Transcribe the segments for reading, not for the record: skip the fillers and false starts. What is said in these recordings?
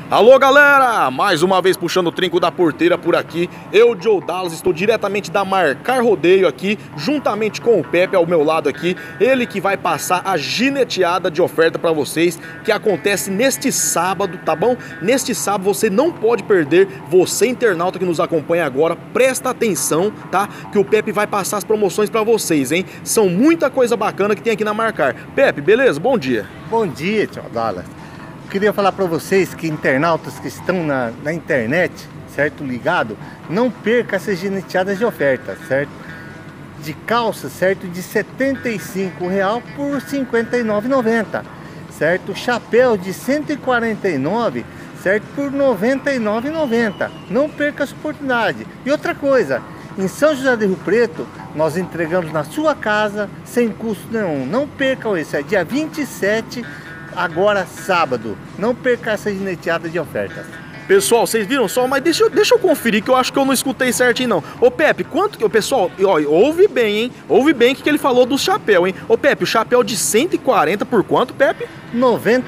Alô galera, mais uma vez puxando o trinco da porteira por aqui. Eu, Joe Dallas, estou diretamente da Marcar Rodeio aqui, juntamente com o Pepe ao meu lado aqui. Ele que vai passar a gineteada de oferta para vocês, que acontece neste sábado, tá bom? Neste sábado você não pode perder. Você internauta que nos acompanha agora, presta atenção, tá? Que o Pepe vai passar as promoções para vocês, hein? São muita coisa bacana que tem aqui na Marcar. Pepe, beleza? Bom dia. Bom dia, Joe Dallas. Queria falar para vocês que internautas que estão na internet, certo, ligado, não perca essas gineteadas de oferta, certo? De calça, certo, de R$ 75,00 por R$ 59,90, certo? Chapéu de R$ 149,00, certo, por R$ 99,90. Não perca essa oportunidade. E outra coisa, em São José do Rio Preto, nós entregamos na sua casa sem custo nenhum. Não percam isso, é dia 27, agora sábado. Não perca essa gineteada de ofertas. Pessoal, vocês viram só? Mas deixa eu conferir, que eu acho que eu não escutei certinho não. Ô Pepe, quanto que o pessoal, ó, ouve bem, hein? Ouve bem o que ele falou do chapéu, hein? Ô Pepe, o chapéu de 140 por quanto, Pepe? R$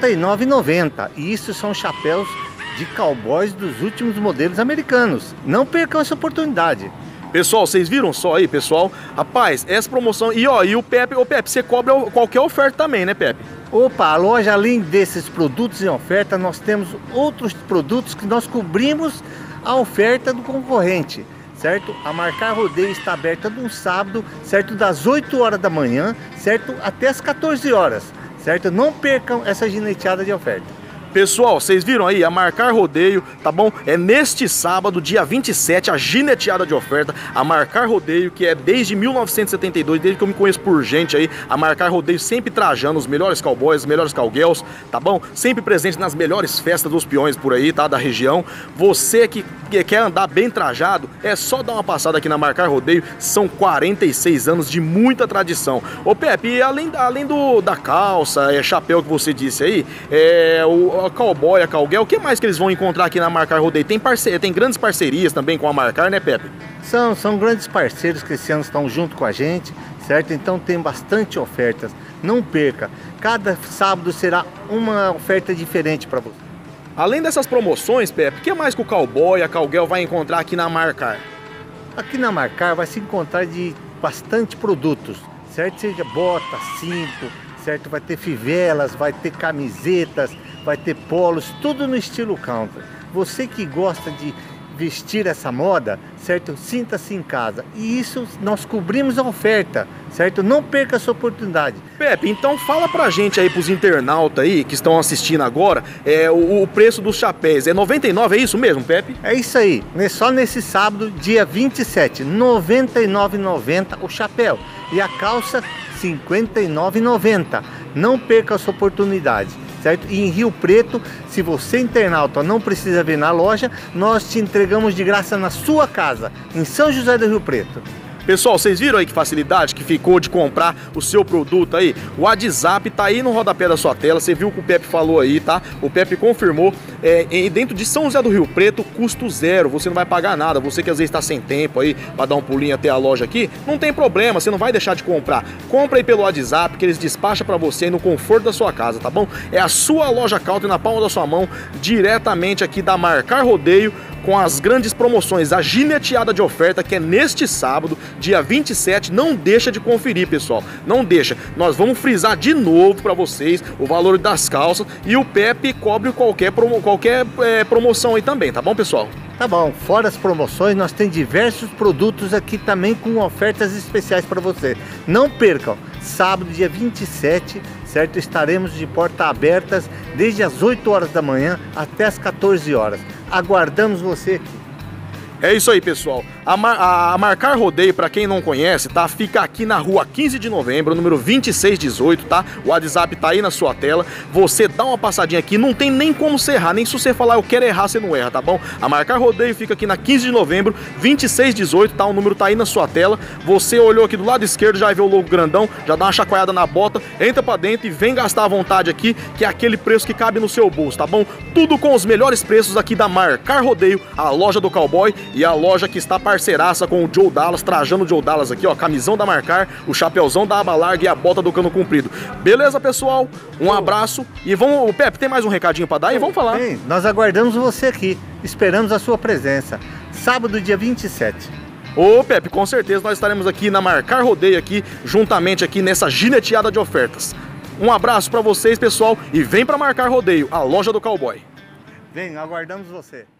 99,90. E isso são chapéus de cowboys dos últimos modelos americanos. Não percam essa oportunidade. Pessoal, vocês viram só aí, pessoal? Rapaz, essa promoção... E ó, e o Pepe, ô Pepe, você cobra qualquer oferta também, né, Pepe? Opa, a loja, além desses produtos em oferta, nós temos outros produtos que nós cobrimos a oferta do concorrente, certo? A Marcar Rodeio está aberta no sábado, certo? Das 8 horas da manhã, certo? Até as 14 horas, certo? Não percam essa gineteada de oferta. Pessoal, vocês viram aí, a Marcar Rodeio, tá bom? É neste sábado, dia 27, a gineteada de oferta, a Marcar Rodeio, que é desde 1972, desde que eu me conheço por gente aí, a Marcar Rodeio sempre trajando os melhores cowboys, os melhores cowgirls, tá bom? Sempre presente nas melhores festas dos peões por aí, tá? Da região. Você que quer andar bem trajado, é só dar uma passada aqui na Marcar Rodeio, são 46 anos de muita tradição. Ô Pepe, e além da calça, chapéu que você disse aí, a cowboy, a cowgirl, o que mais que eles vão encontrar aqui na Marcar Rodeio? Tem grandes parcerias também com a Marcar, né, Pepe? São grandes parceiros que esse ano estão junto com a gente, certo? Então tem bastante ofertas. Não perca. Cada sábado será uma oferta diferente para você. Além dessas promoções, Pepe, o que mais que o cowboy, a cowgirl vai encontrar aqui na Marcar? Aqui na Marcar vai se encontrar de bastante produtos, certo? Seja bota, cinto, certo? Vai ter fivelas, vai ter camisetas, vai ter polos, tudo no estilo country. Você que gosta de vestir essa moda, certo? Sinta-se em casa. E isso nós cobrimos a oferta, certo? Não perca essa oportunidade. Pepe, então fala pra gente aí, pros internautas aí que estão assistindo agora, o preço dos chapéus. É 99, é isso mesmo, Pepe? É isso aí. Só nesse sábado, dia 27, R$ 99,90 o chapéu. E a calça, R$ 59,90. Não perca essa oportunidade, certo? E em Rio Preto, se você internauta não precisa vir na loja, nós te entregamos de graça na sua casa, em São José do Rio Preto. Pessoal, vocês viram aí que facilidade que ficou de comprar o seu produto aí? O WhatsApp tá aí no rodapé da sua tela, você viu o que o Pepe falou aí, tá? O Pepe confirmou, dentro de São José do Rio Preto, custo zero, você não vai pagar nada. Você que às vezes está sem tempo aí para dar um pulinho até a loja aqui, não tem problema, você não vai deixar de comprar. Compra aí pelo WhatsApp que eles despacham para você aí no conforto da sua casa, tá bom? É a sua loja country na palma da sua mão, diretamente aqui da Marcar Rodeio, com as grandes promoções, a gineteada de oferta que é neste sábado, dia 27, não deixa de conferir, pessoal, não deixa. Nós vamos frisar de novo para vocês o valor das calças e o Pepe cobre qualquer promoção aí também, tá bom, pessoal? Tá bom, fora as promoções, nós temos diversos produtos aqui também com ofertas especiais para você. Não percam, sábado, dia 27, certo? Estaremos de portas abertas desde as 8 horas da manhã até as 14 horas. Aguardamos você aqui. É isso aí, pessoal. A Marcar Rodeio, para quem não conhece, tá? Fica aqui na rua 15 de novembro, número 2618, tá? O WhatsApp tá aí na sua tela. Você dá uma passadinha aqui, não tem nem como você errar, nem se você falar eu quero errar, você não erra, tá bom? A Marcar Rodeio fica aqui na 15 de novembro, 2618, tá? O número tá aí na sua tela. Você olhou aqui do lado esquerdo, já vê o logo grandão, já dá uma chacoalhada na bota, entra pra dentro e vem gastar à vontade aqui, que é aquele preço que cabe no seu bolso, tá bom? Tudo com os melhores preços aqui da Marcar Rodeio, a loja do cowboy. e a loja que está parceiraça com o Joe Dallas, trajando o Joe Dallas aqui, ó, camisão da Marcar, o chapéuzão da aba larga e a bota do cano comprido. Beleza, pessoal? Um abraço e vamos... Pepe, tem mais um recadinho para dar e vamos falar. Bem, nós aguardamos você aqui, esperamos a sua presença, sábado dia 27. Ô Pepe, com certeza nós estaremos aqui na Marcar Rodeio aqui, juntamente aqui nessa gineteada de ofertas. Um abraço para vocês, pessoal, e vem para Marcar Rodeio, a loja do cowboy. Vem, aguardamos você.